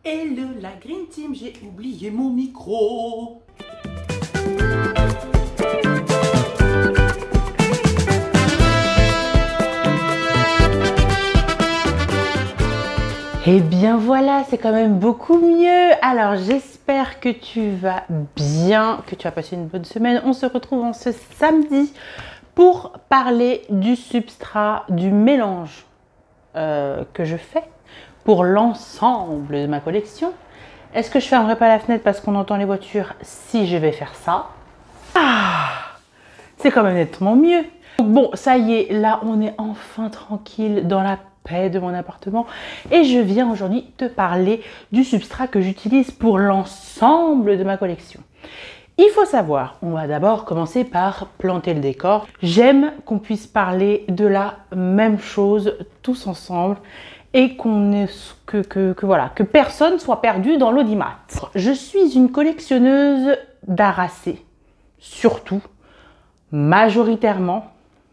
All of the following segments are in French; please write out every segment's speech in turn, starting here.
Hello la Green Team, j'ai oublié mon micro. Eh bien voilà, c'est quand même beaucoup mieux. Alors j'espère que tu vas bien, que tu as passé une bonne semaine. On se retrouve en ce samedi pour parler du substrat, du mélange que je fais pour l'ensemble de ma collection. Est-ce que je fermerai pas la fenêtre parce qu'on entend les voitures si je vais faire ça? C'est quand même nettement mieux. Donc bon, ça y est, là on est enfin tranquille dans la paix de mon appartement et je viens aujourd'hui te parler du substrat que j'utilise pour l'ensemble de ma collection. Il faut savoir, on va d'abord commencer par planter le décor. J'aime qu'on puisse parler de la même chose tous ensemble et que personne soit perdu dans l'audimat. Je suis une collectionneuse d'Aracées, surtout, majoritairement.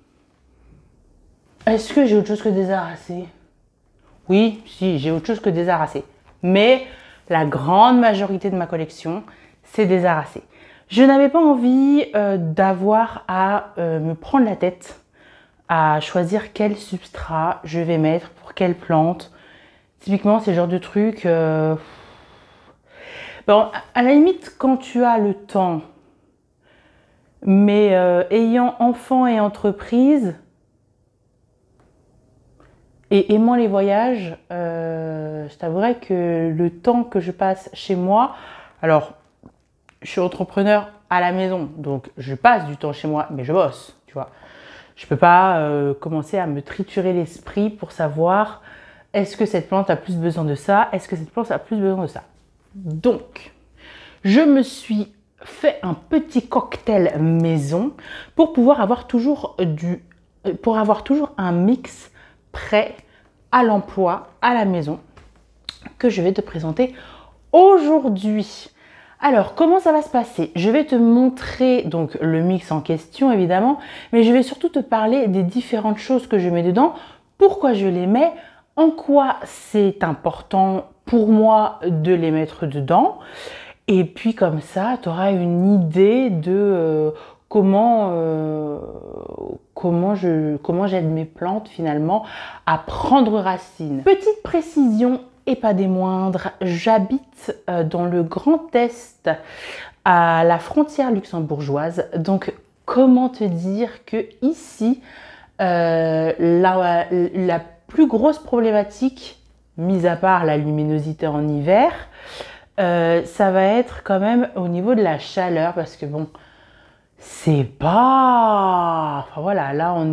Est-ce que j'ai autre chose que des Aracées? Oui, si, j'ai autre chose que des Aracées. Mais la grande majorité de ma collection, c'est des Aracées. Je n'avais pas envie d'avoir à me prendre la tête à choisir quel substrat je vais mettre pour quelle plante. Typiquement, c'est le genre de truc... Bon, à la limite, quand tu as le temps, mais ayant enfant et entreprise, et aimant les voyages, je t'avouerais que le temps que je passe chez moi... Alors, je suis entrepreneur à la maison, donc je passe du temps chez moi, mais je bosse, tu vois. Je ne peux pas commencer à me triturer l'esprit pour savoir est-ce que cette plante a plus besoin de ça, est-ce que cette plante a plus besoin de ça. Donc, je me suis fait un petit cocktail maison pour pouvoir avoir toujours un mix prêt à l'emploi à la maison que je vais te présenter aujourd'hui. Alors, comment ça va se passer? Je vais te montrer donc le mix en question, évidemment, mais je vais surtout te parler des différentes choses que je mets dedans, pourquoi je les mets, en quoi c'est important pour moi de les mettre dedans, et puis comme ça, tu auras une idée de comment j'aide mes plantes finalement à prendre racine. Petite précision, et pas des moindres, j'habite dans le Grand Est, à la frontière luxembourgeoise. Donc, comment te dire que ici, la plus grosse problématique, mis à part la luminosité en hiver, ça va être quand même au niveau de la chaleur, parce que bon, c'est pas... Enfin voilà, là on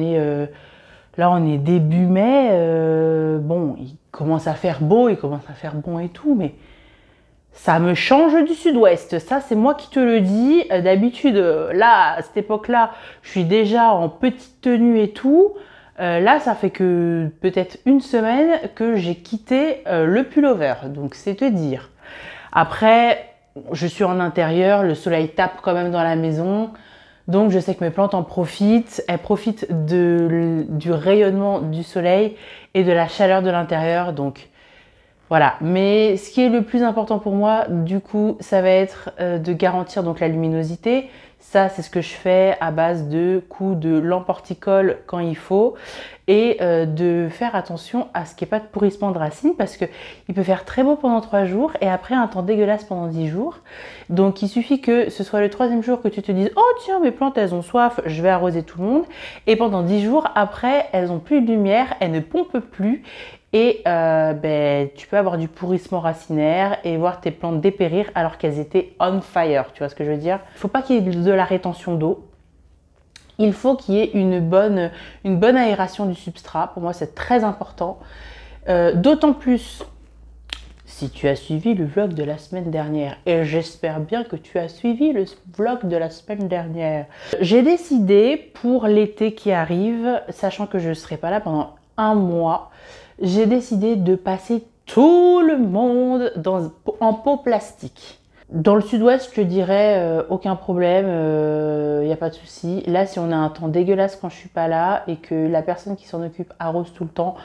est début mai, bon, il commence à faire beau, il commence à faire bon et tout, mais ça me change du sud-ouest. Ça, c'est moi qui te le dis. D'habitude, là, à cette époque-là, je suis déjà en petite tenue et tout. Là, ça fait que peut-être une semaine que j'ai quitté le pullover, donc c'est te dire. Après, je suis en intérieur, le soleil tape quand même dans la maison. Donc, je sais que mes plantes en profitent. Elles profitent du rayonnement du soleil et de la chaleur de l'intérieur. Donc, voilà. Mais ce qui est le plus important pour moi, du coup, ça va être de garantir donc la luminosité. Ça, c'est ce que je fais à base de coups de lampe horticole quand il faut. Et de faire attention à ce qu'il n'y ait pas de pourrissement de racines parce qu'il peut faire très beau pendant 3 jours et après un temps dégueulasse pendant 10 jours. Donc il suffit que ce soit le 3e jour que tu te dises « Oh tiens, mes plantes elles ont soif, je vais arroser tout le monde » et pendant 10 jours après, elles n'ont plus de lumière, elles ne pompent plus et tu peux avoir du pourrissement racinaire et voir tes plantes dépérir alors qu'elles étaient on fire, tu vois ce que je veux dire? Il ne faut pas qu'il y ait de la rétention d'eau. Il faut qu'il y ait une bonne aération du substrat. Pour moi, c'est très important. D'autant plus si tu as suivi le vlog de la semaine dernière. Et j'espère bien que tu as suivi le vlog de la semaine dernière. J'ai décidé pour l'été qui arrive, sachant que je ne serai pas là pendant un mois, j'ai décidé de passer tout le monde en pot plastique. Dans le sud-ouest, je te dirais aucun problème, il n'y a pas de souci. Là, si on a un temps dégueulasse quand je suis pas là et que la personne qui s'en occupe arrose tout le temps,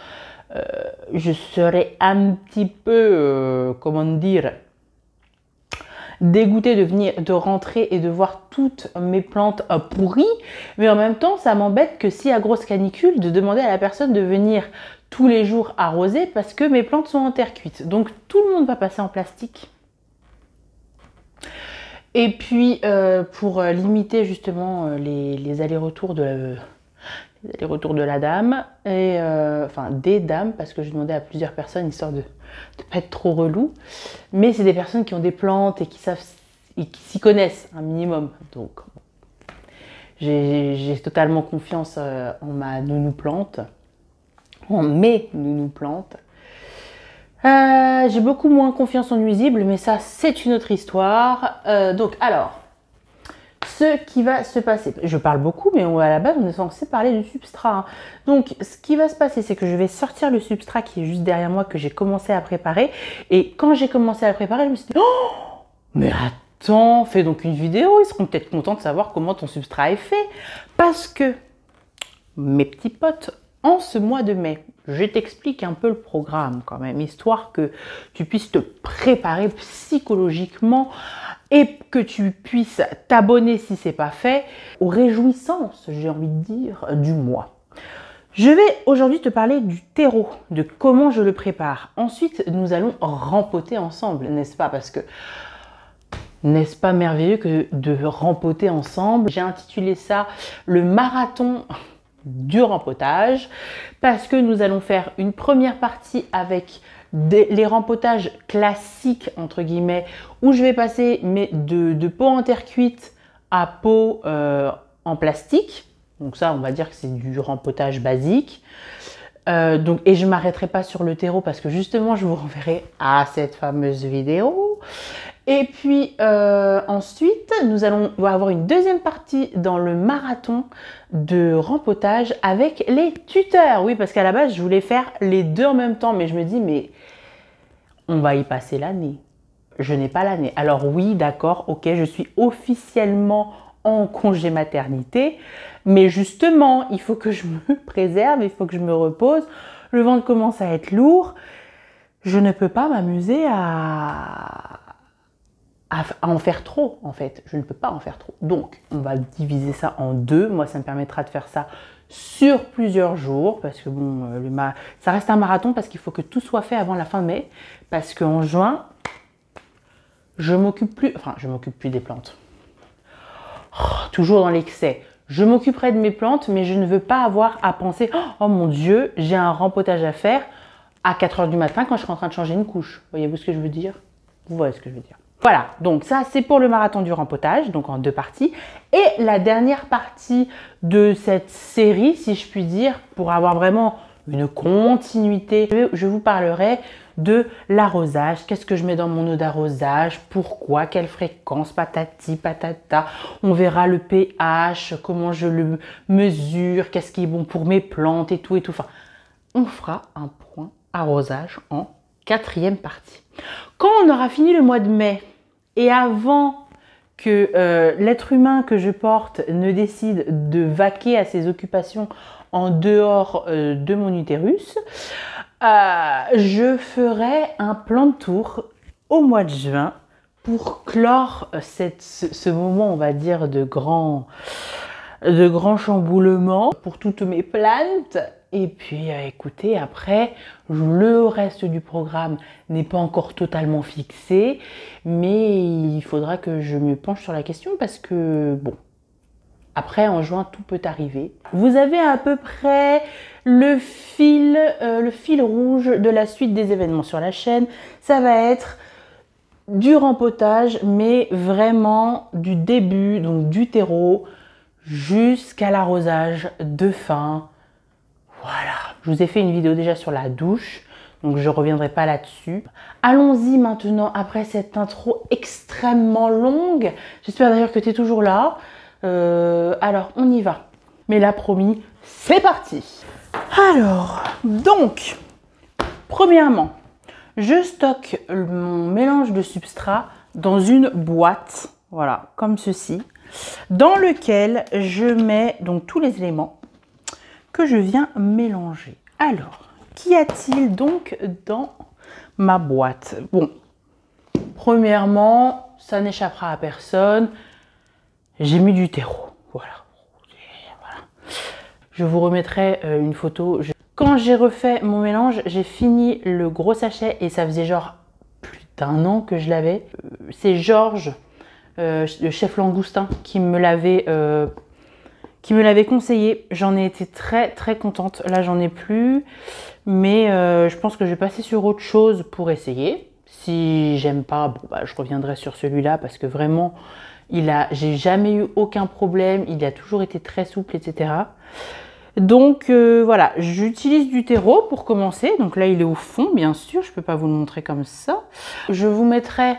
je serais un petit peu, comment dire, dégoûtée de rentrer et de voir toutes mes plantes pourries. Mais en même temps, ça m'embête que s'il y a grosse canicule, de demander à la personne de venir tous les jours arroser parce que mes plantes sont en terre cuite. Donc tout le monde va passer en plastique. Et puis, pour limiter justement les allers-retours de la dame, et enfin des dames, parce que je demandais à plusieurs personnes, histoire de ne pas être trop relou. Mais c'est des personnes qui ont des plantes et qui savent et qui s'y connaissent un minimum. Donc, j'ai totalement confiance en ma nounou plante, en mes nounous plantes. J'ai beaucoup moins confiance en nuisibles, mais ça, c'est une autre histoire. Donc, alors, ce qui va se passer, je parle beaucoup, mais à la base, on est censé parler du substrat. Hein. Donc, ce qui va se passer, c'est que je vais sortir le substrat qui est juste derrière moi, que j'ai commencé à préparer. Et quand j'ai commencé à le préparer, je me suis dit, oh, mais attends, fais donc une vidéo, ils seront peut-être contents de savoir comment ton substrat est fait. Parce que, mes petits potes, en ce mois de mai, je t'explique un peu le programme quand même, histoire que tu puisses te préparer psychologiquement et que tu puisses t'abonner si ce n'est pas fait aux réjouissances, j'ai envie de dire, du mois. Je vais aujourd'hui te parler du terreau, de comment je le prépare. Ensuite, nous allons rempoter ensemble, n'est-ce pas? Parce que n'est-ce pas merveilleux que de rempoter ensemble? J'ai intitulé ça le marathon du rempotage parce que nous allons faire une première partie avec les rempotages classiques entre guillemets où je vais passer de pots en terre cuite à pots en plastique. Donc ça, on va dire que c'est du rempotage basique. Et je ne m'arrêterai pas sur le terreau parce que justement, je vous renverrai à cette fameuse vidéo. Et puis ensuite, nous allons avoir une deuxième partie dans le marathon de rempotage avec les tuteurs. Oui, parce qu'à la base, je voulais faire les deux en même temps, mais je me dis, mais on va y passer l'année. Je n'ai pas l'année. Alors oui, d'accord, ok, je suis officiellement en congé maternité, mais justement, il faut que je me préserve, il faut que je me repose. Le ventre commence à être lourd. Je ne peux pas m'amuser à en faire trop, en fait. Je ne peux pas en faire trop. Donc, on va diviser ça en deux. Moi, ça me permettra de faire ça sur plusieurs jours, parce que bon, ça reste un marathon, parce qu'il faut que tout soit fait avant la fin de mai, parce qu'en juin, je m'occupe plus des plantes. Oh, toujours dans l'excès. Je m'occuperai de mes plantes, mais je ne veux pas avoir à penser « Oh mon Dieu, j'ai un rempotage à faire à 4 h du matin quand je serai en train de changer une couche. » Voyez-vous ce que je veux dire? Vous voyez ce que je veux dire. Voilà, donc ça c'est pour le marathon du rempotage, donc en deux parties. Et la dernière partie de cette série, si je puis dire, pour avoir vraiment une continuité, je vous parlerai de l'arrosage. Qu'est-ce que je mets dans mon eau d'arrosage? Pourquoi? Quelle fréquence? Patati, patata. On verra le pH, comment je le mesure, qu'est-ce qui est bon pour mes plantes et tout et tout. Enfin, on fera un point arrosage en quatrième partie. Quand on aura fini le mois de mai et avant que l'être humain que je porte ne décide de vaquer à ses occupations en dehors de mon utérus, je ferai un plan de tour au mois de juin pour clore ce moment, on va dire, de grand chamboulement pour toutes mes plantes. Et puis, écoutez, après, le reste du programme n'est pas encore totalement fixé, mais il faudra que je me penche sur la question parce que, bon, après, en juin, tout peut arriver. Vous avez à peu près le fil rouge de la suite des événements sur la chaîne. Ça va être du rempotage, mais vraiment du début, donc du terreau, jusqu'à l'arrosage de fin. Voilà, je vous ai fait une vidéo déjà sur la douche, donc je ne reviendrai pas là-dessus. Allons-y maintenant, après cette intro extrêmement longue. J'espère d'ailleurs que tu es toujours là. Alors, on y va. Mais là, promis, c'est parti. Alors, donc, premièrement, je stocke mon mélange de substrat dans une boîte, voilà, comme ceci, dans lequel je mets donc tous les éléments que je viens mélanger. Alors, qu'y a-t-il donc dans ma boîte? Bon, premièrement, ça n'échappera à personne. J'ai mis du terreau. Voilà. Je vous remettrai une photo. Quand j'ai refait mon mélange, j'ai fini le gros sachet et ça faisait genre plus d'1 an que je l'avais. C'est Georges, le chef langoustin, qui me l'avait conseillé. J'en ai été très contente. Là, j'en ai plus, mais je pense que je vais passer sur autre chose pour essayer. Si j'aime pas, bon, bah, je reviendrai sur celui-là parce que vraiment, j'ai jamais eu aucun problème. Il a toujours été très souple, etc. Donc voilà, j'utilise du terreau pour commencer. Donc là, il est au fond, bien sûr. Je ne peux pas vous le montrer comme ça. Je vous mettrai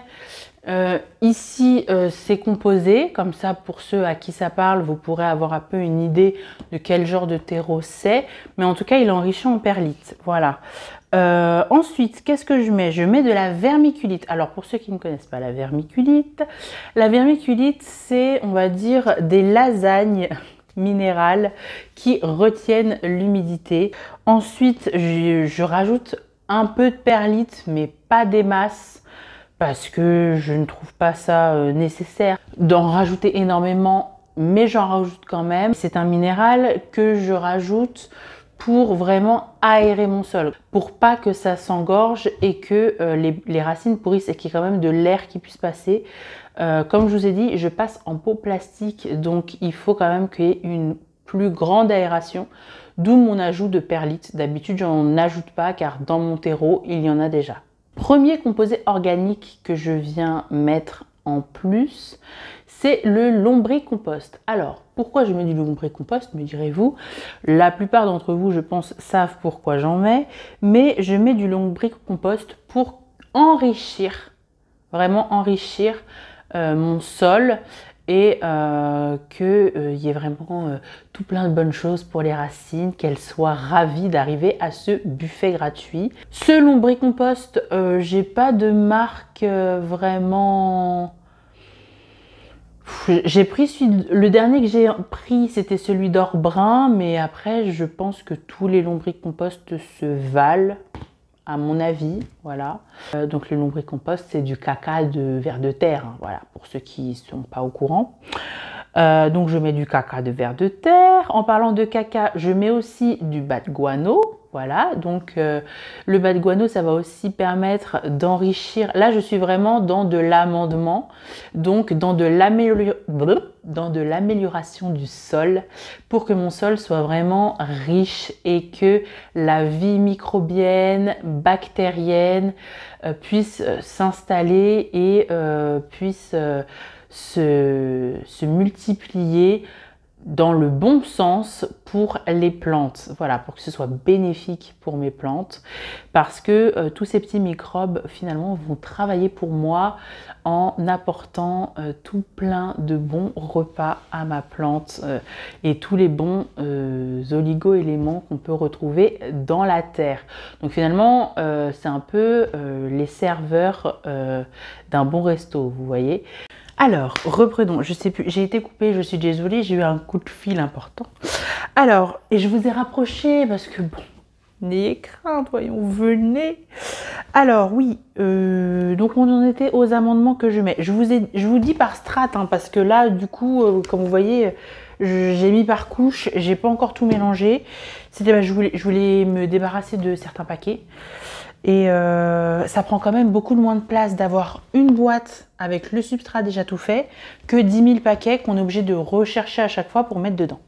ici ces composés. Comme ça, pour ceux à qui ça parle, vous pourrez avoir un peu une idée de quel genre de terreau c'est. Mais en tout cas, il est enrichi en perlite. Voilà. Ensuite, qu'est-ce que je mets? Je mets de la vermiculite. Alors, pour ceux qui ne connaissent pas la vermiculite, c'est, on va dire, des lasagnes minérales qui retiennent l'humidité. Ensuite, je rajoute un peu de perlite, mais pas des masses, parce que je ne trouve pas ça nécessaire d'en rajouter énormément, mais j'en rajoute quand même. C'est un minéral que je rajoute pour vraiment aérer mon sol, pour pas que ça s'engorge et que les racines pourrissent et qu'il y ait quand même de l'air qui puisse passer. Comme je vous ai dit, je passe en pot plastique, donc il faut quand même qu'il y ait une plus grande aération, d'où mon ajout de perlite. D'habitude, j'en ajoute pas car dans mon terreau, il y en a déjà. Premier composé organique que je viens mettre en plus, c'est le lombricompost. Alors, pourquoi je mets du lombricompost, me direz-vous? La plupart d'entre vous, je pense, savent pourquoi j'en mets, mais je mets du lombricompost pour enrichir, vraiment enrichir mon sol et qu'il y ait vraiment tout plein de bonnes choses pour les racines, qu'elles soient ravies d'arriver à ce buffet gratuit. Ce lombricompost, j'ai pas de marque vraiment... J'ai pris le dernier que j'ai pris, c'était celui d'or brun, mais après je pense que tous les lombricompost se valent, à mon avis, voilà. Donc le lombricompost, c'est du caca de vers de terre, hein, voilà, pour ceux qui ne sont pas au courant. Donc je mets du caca de vers de terre. En parlant de caca, je mets aussi du bas de guano. Voilà, donc le bas de guano, ça va aussi permettre d'enrichir. Là, je suis vraiment dans de l'amendement, donc dans de l'amélioration du sol pour que mon sol soit vraiment riche et que la vie microbienne, bactérienne puisse s'installer et puisse se multiplier dans le bon sens pour les plantes, voilà, pour que ce soit bénéfique pour mes plantes, parce que tous ces petits microbes finalement vont travailler pour moi en apportant tout plein de bons repas à ma plante et tous les bons oligo-éléments qu'on peut retrouver dans la terre. Donc finalement, c'est un peu les serveurs d'un bon resto, vous voyez. Alors, reprenons, je sais plus, j'ai été coupée, je suis désolée, j'ai eu un coup de fil important. Alors, et je vous ai rapproché parce que bon, n'ayez crainte, voyons, venez. Alors oui, donc on en était aux amendements que je mets. Je vous dis par strate, hein, parce que là, du coup, comme vous voyez, j'ai mis par couche, j'ai pas encore tout mélangé. C'était, je voulais me débarrasser de certains paquets. Et ça prend quand même beaucoup moins de place d'avoir une boîte avec le substrat déjà tout fait que 10 000 paquets qu'on est obligé de rechercher à chaque fois pour mettre dedans.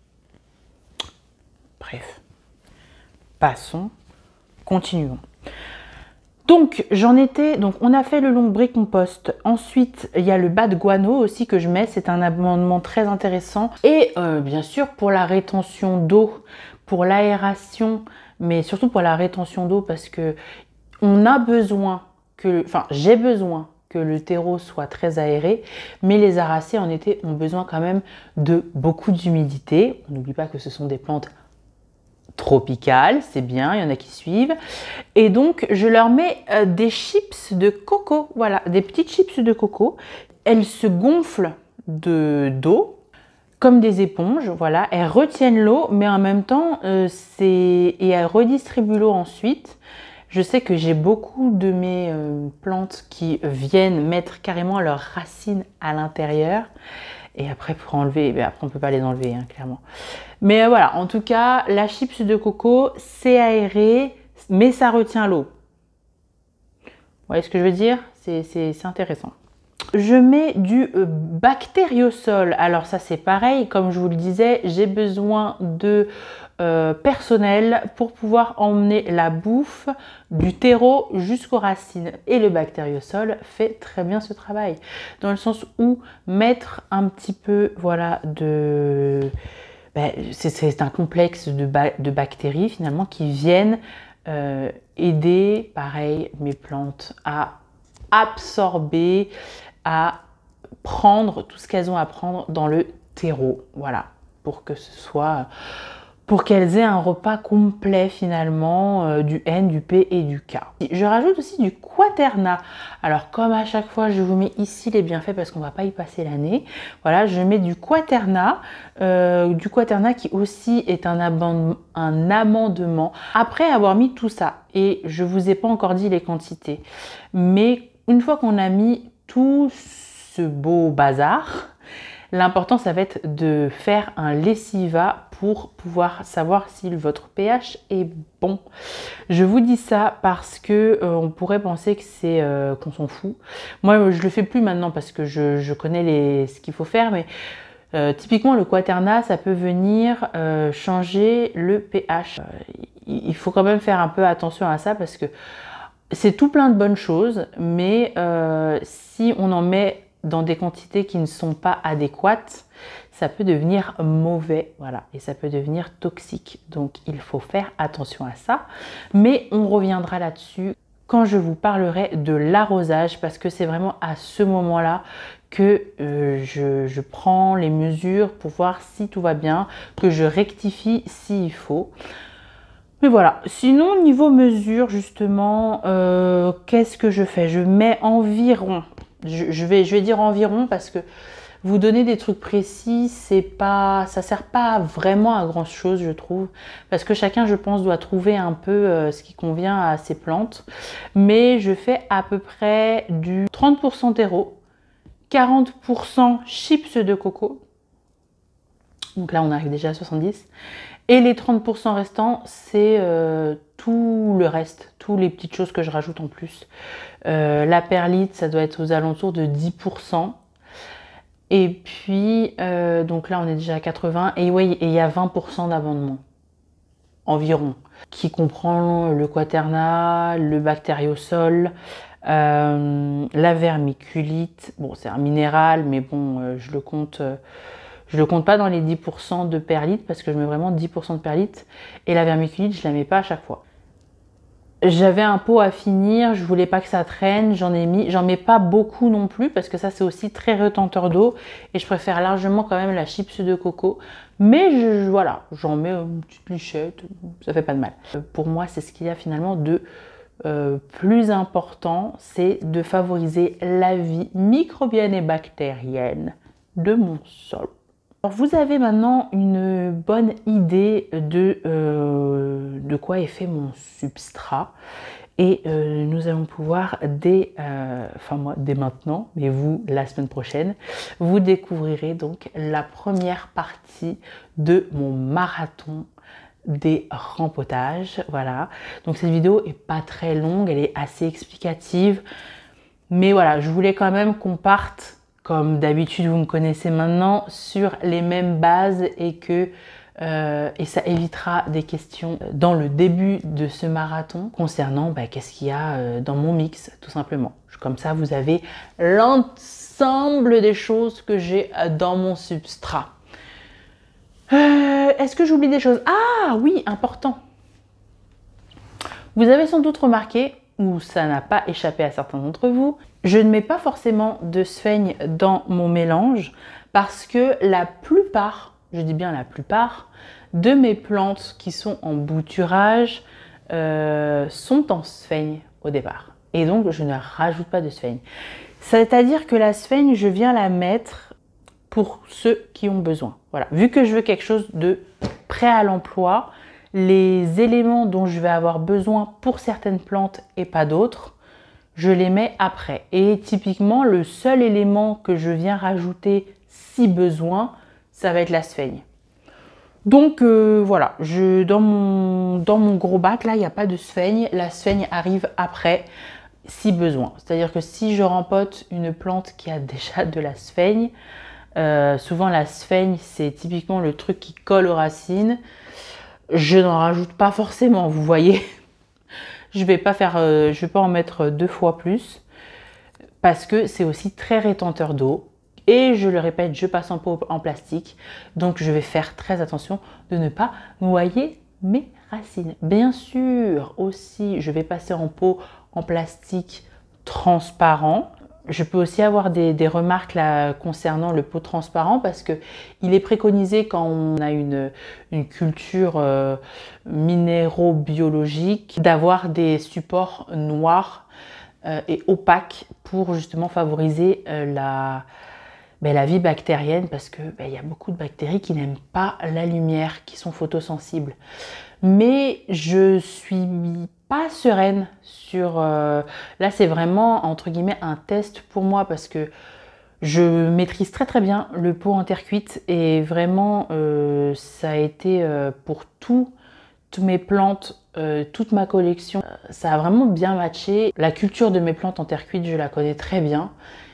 Bref, passons, continuons. Donc on a fait le lombricompost. Ensuite, il y a le bas de guano aussi que je mets, c'est un amendement très intéressant. Et bien sûr pour la rétention d'eau, pour l'aération, mais surtout pour la rétention d'eau parce que on a besoin que, enfin j'ai besoin que le terreau soit très aéré, mais les aracées en été ont besoin quand même de beaucoup d'humidité. On n'oublie pas que ce sont des plantes tropicales, c'est bien, il y en a qui suivent. Et donc je leur mets des chips de coco, voilà, des petites chips de coco. Elles se gonflent d'eau. comme des éponges, voilà, elles retiennent l'eau, mais en même temps, et elles redistribuent l'eau ensuite. Je sais que j'ai beaucoup de mes plantes qui viennent mettre carrément leurs racines à l'intérieur. Et après, pour enlever, après on ne peut pas les enlever, hein, clairement. Mais voilà, en tout cas, la chips de coco, c'est aéré, mais ça retient l'eau. Vous voyez ce que je veux dire? C'est intéressant. Je mets du bactériosol. Alors ça c'est pareil, comme je vous le disais, j'ai besoin de personnel pour pouvoir emmener la bouffe du terreau jusqu'aux racines. Et le bactériosol fait très bien ce travail. Dans le sens où mettre un petit peu, voilà, c'est un complexe de bactéries finalement qui viennent aider, pareil, mes plantes à absorber, à prendre tout ce qu'elles ont à prendre dans le terreau, voilà, pour qu'elles aient un repas complet finalement, du N, du P et du K. Je rajoute aussi du quaterna. Alors comme à chaque fois, je vous mets ici les bienfaits parce qu'on ne va pas y passer l'année. Voilà, je mets du quaterna qui aussi est un amendement. Après avoir mis tout ça, et je ne vous ai pas encore dit les quantités, mais une fois qu'on a mis tout ce beau bazar, l'important, ça va être de faire un lessiva pour pouvoir savoir si votre pH est bon. Je vous dis ça parce que on pourrait penser que c'est qu'on s'en fout. Moi, je le fais plus maintenant parce que je connais ce qu'il faut faire, mais typiquement, le quaterna, ça peut venir changer le pH. Il faut quand même faire un peu attention à ça parce que c'est tout plein de bonnes choses, mais si on en met dans des quantités qui ne sont pas adéquates, ça peut devenir mauvais, voilà, et ça peut devenir toxique. Donc il faut faire attention à ça, mais on reviendra là-dessus quand je vous parlerai de l'arrosage, parce que c'est vraiment à ce moment-là que je prends les mesures pour voir si tout va bien, que je rectifie s'il faut. Mais voilà, sinon niveau mesure justement, qu'est-ce que je fais? Je mets environ, je vais dire environ parce que vous donner des trucs précis, ça sert pas vraiment à grand chose je trouve, parce que chacun je pense doit trouver un peu ce qui convient à ses plantes. Mais je fais à peu près du 30% terreau, 40% chips de coco, donc là on arrive déjà à 70. Et les 30% restants, c'est tout le reste, toutes les petites choses que je rajoute en plus. La perlite, ça doit être aux alentours de 10%. Et puis, donc là, on est déjà à 80. Et oui, il y a 20% d'abondement, environ, qui comprend le quaterna, le bactériosol, la vermiculite. Bon, c'est un minéral, mais bon, je le compte pas dans les 10% de perlite parce que je mets vraiment 10% de perlite. Et la vermiculite, je la mets pas à chaque fois. J'avais un pot à finir, je voulais pas que ça traîne, j'en mets pas beaucoup non plus parce que ça c'est aussi très retenteur d'eau et je préfère largement quand même la chips de coco. Mais voilà, j'en mets une petite lichette, ça fait pas de mal. Pour moi, c'est ce qu'il y a finalement de plus important, c'est de favoriser la vie microbienne et bactérienne de mon sol. Alors vous avez maintenant une bonne idée de quoi est fait mon substrat et nous allons pouvoir moi dès maintenant, mais vous la semaine prochaine, vous découvrirez donc la première partie de mon marathon des rempotages. Voilà, donc cette vidéo est pas très longue, elle est assez explicative, mais voilà, je voulais quand même qu'on parte, comme d'habitude, vous me connaissez maintenant, sur les mêmes bases et ça évitera des questions dans le début de ce marathon concernant qu'est-ce qu'il y a dans mon mix, tout simplement. Comme ça, vous avez l'ensemble des choses que j'ai dans mon substrat. Est-ce que j'oublie des choses? Ah oui, important. Vous avez sans doute remarqué, ou ça n'a pas échappé à certains d'entre vous, je ne mets pas forcément de sphaigne dans mon mélange parce que la plupart, je dis bien la plupart, de mes plantes qui sont en bouturage sont en sphaigne au départ. Et donc, je ne rajoute pas de sphaigne. C'est-à-dire que la sphaigne, je viens la mettre pour ceux qui ont besoin. Voilà, vu que je veux quelque chose de prêt à l'emploi, les éléments dont je vais avoir besoin pour certaines plantes et pas d'autres, je les mets après. Et typiquement, le seul élément que je viens rajouter si besoin, ça va être la sphaigne. Donc voilà, dans mon gros bac, là, il n'y a pas de sphaigne. La sphaigne arrive après, si besoin. C'est-à-dire que si je rempote une plante qui a déjà de la sphaigne, souvent la sphaigne, c'est typiquement le truc qui colle aux racines. Je n'en rajoute pas forcément, vous voyez. Je vais pas en mettre 2 fois plus parce que c'est aussi très rétenteur d'eau. Et je le répète, je passe en pot en plastique. Donc je vais faire très attention de ne pas noyer mes racines. Bien sûr, aussi, je vais passer en pot en plastique transparent. Je peux aussi avoir des remarques là, concernant le pot transparent parce que il est préconisé quand on a une culture minéraux-biologique d'avoir des supports noirs et opaques pour justement favoriser la vie bactérienne parce que il y a beaucoup de bactéries qui n'aiment pas la lumière, qui sont photosensibles. Mais je suis pas sereine sur... là, c'est vraiment, entre guillemets, un test pour moi parce que je maîtrise très très bien le pot en terre cuite et vraiment, ça a été pour toutes mes plantes, toute ma collection, ça a vraiment bien matché. La culture de mes plantes en terre cuite, je la connais très bien.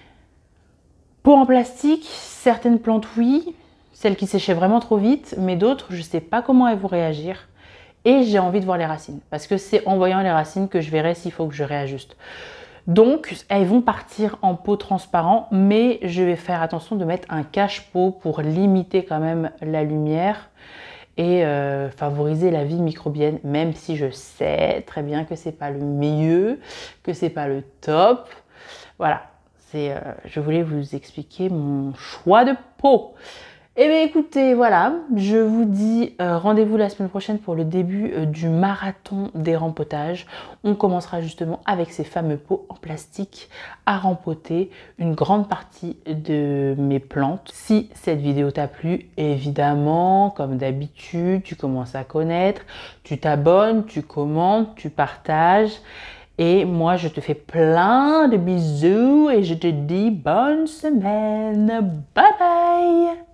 Pot en plastique, certaines plantes oui, celles qui séchaient vraiment trop vite, mais d'autres, je ne sais pas comment elles vont réagir. Et j'ai envie de voir les racines, parce que c'est en voyant les racines que je verrai s'il faut que je réajuste. Donc, elles vont partir en pot transparent, mais je vais faire attention de mettre un cache-pot pour limiter quand même la lumière et favoriser la vie microbienne, même si je sais très bien que c'est pas le mieux, que c'est pas le top. Voilà. Je voulais vous expliquer mon choix de pot. Eh bien écoutez, voilà, je vous dis rendez-vous la semaine prochaine pour le début du marathon des rempotages. On commencera justement avec ces fameux pots en plastique à rempoter une grande partie de mes plantes. Si cette vidéo t'a plu, évidemment, comme d'habitude, tu commences à connaître, tu t'abonnes, tu commentes, tu partages. Et moi, je te fais plein de bisous et je te dis bonne semaine. Bye bye!